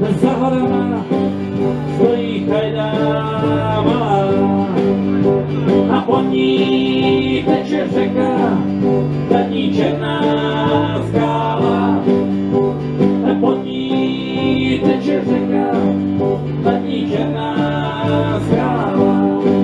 za horama stojí chajda malá a po ní teče řeka, nad ní černá skála. Pod ní teče řeka, nad ní černá skála.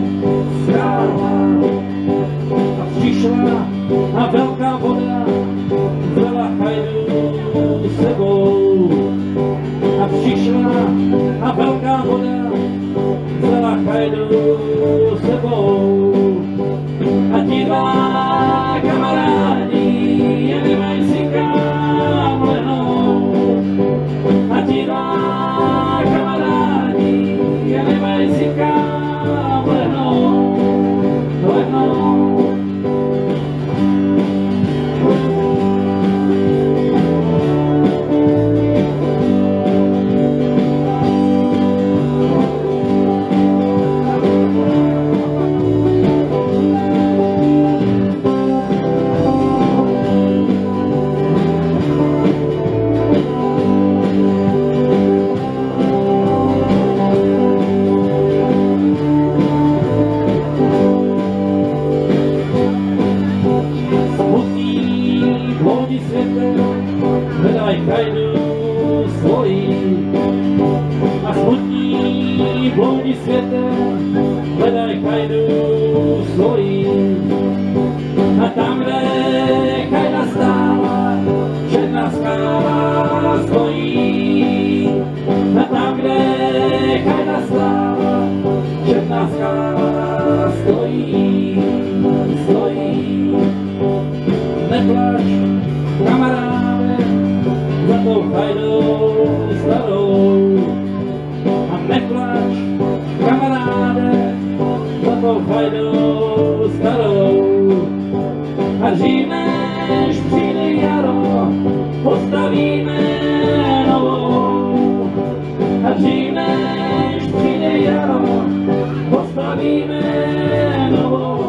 A přišla a velká voda vzala chajdu sebou. A přišla a velká voda vzala chajdu sebou. A ti dva kamarádi nemají si kam lehnout. A ti dva kamarádi nemají si kam lehnout. A smutní v lodi světe hledaj chajdu svojí. A tam, kde chajda stála, černá skála stojí. A tam, kde chajda stála, černá skála stojí. Neplač, kamaráde, za tou chajdou starou. A neplač, kamaráde, za tou chajdou starou. A dřív než přijde jaro, postavíme novou. A dřív než přijde jaro, postavíme novou.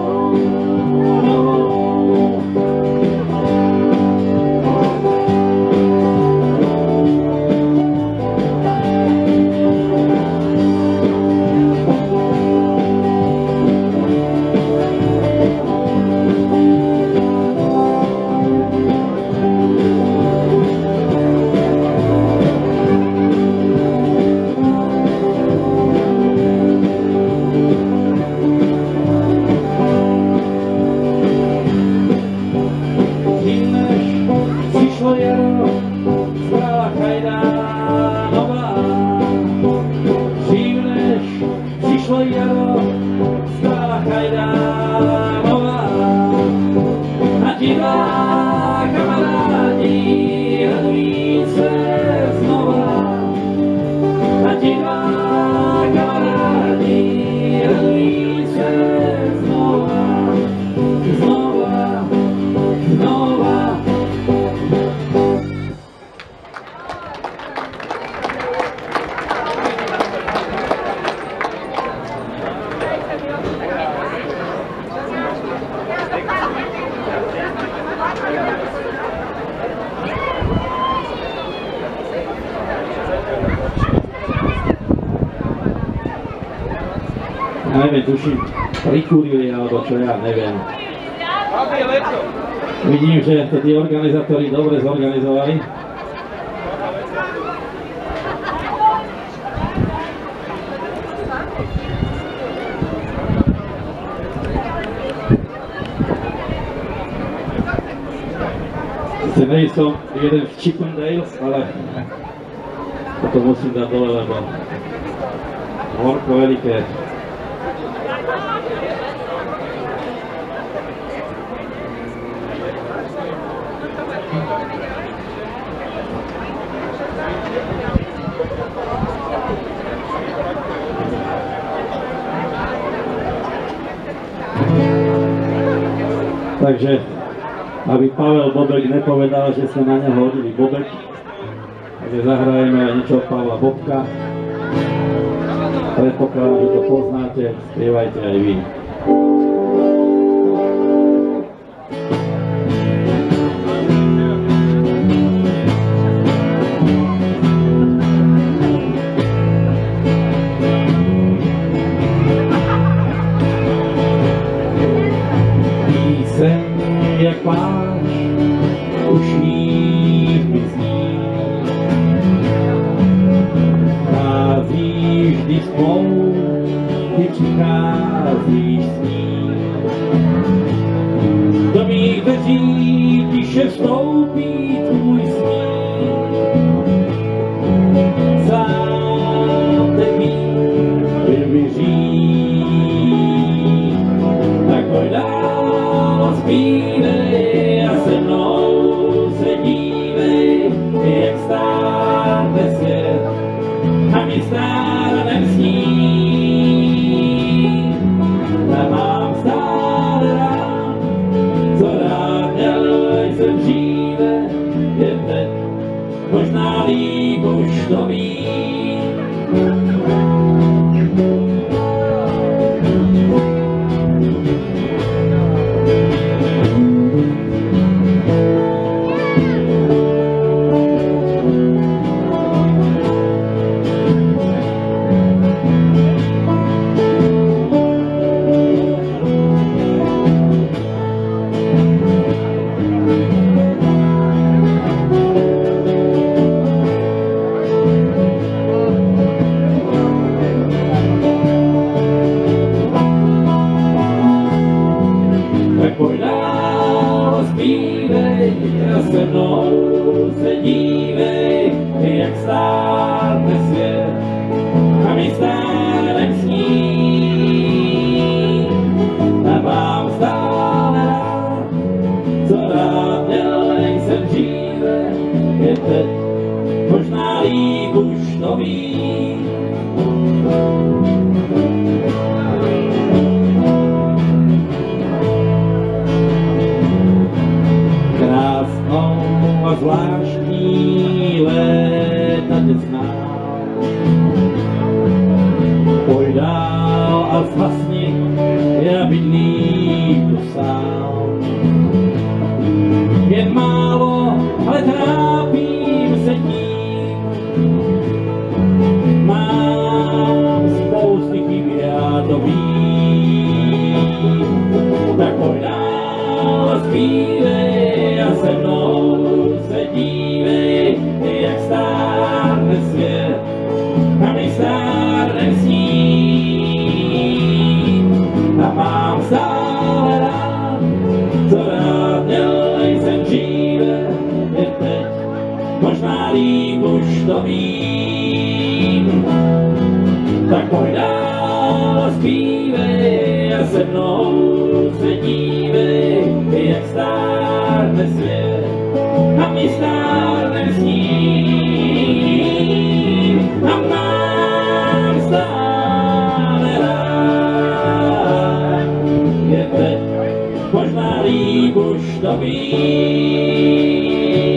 Neviem, tuším, prikúrili alebo čo, ja neviem. Vidím, že to tí organizátori dobre zorganizovali. Sice nejsem jeden v Chippendales, ale toto musím dať dole, lebo horko veľké. Takže, aby Pavel Bobek nepovedal, že sa na neho hodili Bobek, takže zahrajeme aj niečo od Pavla Bobka. Predpokladám, že to poznáte, spievajte aj vy. dveří tiše vstoupí tvůj smích. Sám teď vyvíří, tak pojď dál, zpívej a se mnou se dívej, jak stárne svět a my stárnem s ním. A mám stále rád, co rád měl jsem dříve, je teď možná líp už to vím. Pojď dál, zpívej a se mnou se dívej, jak stárne svět a my stárnem s ním. A mám stále rád, co rád měl jsem dříve, je teď možná líp už to vím. Krásnou a zvláštní léta tě znám. Pojď dál a zhasni, já bydlím tu sám. Jen málo, ale trápím se tím. Mám spousty chyb, já to vím. Tak pojď dál a zpívej a se mnou se dívej, jak stárne svět a my stárnem s ním. A mám stále rád, co rád měl jsem dříve, je teď možná líp už to vím. Tak pojď dál a zpívej a se mnou se dívej, jak stárne svět a my stárnem s ním. A mám stále rád, je teď možná líp už to vím.